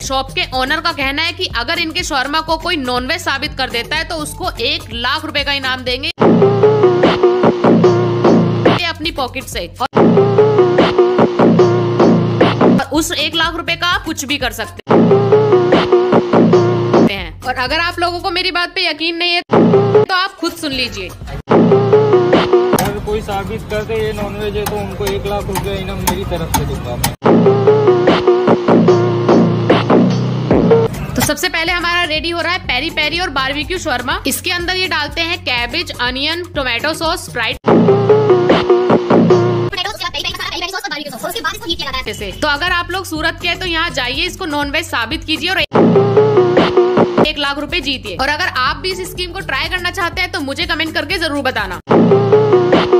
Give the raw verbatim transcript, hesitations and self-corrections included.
Shop के owner का कहना है कि अगर इनके शॉर्मा को कोई नॉनवेज साबित कर देता है तो उसको एक लाख रुपए का इनाम देंगे अपनी पॉकेट से, और उस एक लाख रुपए का आप कुछ भी कर सकते हैं। और अगर आप लोगों को मेरी बात पे यकीन नहीं है तो आप खुद सुन लीजिए। अगर कोई साबित कर दे ये नॉनवेज है तो उनको एक लाख रुपए इनाम मेरी तरफ से दूंगा मैं। तो सबसे पहले हमारा रेडी हो रहा है पेरी पेरी और बारबेक्यू शॉर्मा। इसके अंदर ये डालते हैं cabbage, onion, tomato sauce, Sprite. तो अगर आप लोग सूरत के हैं तो यहाँ जाइए, इसको नॉनवेज साबित कीजिए और एक लाख रुपए जीतिए। और अगर आप भी इस स्कीम को ट्राई करना चाहते हैं तो मुझे कमेंट करके जरूर बताना।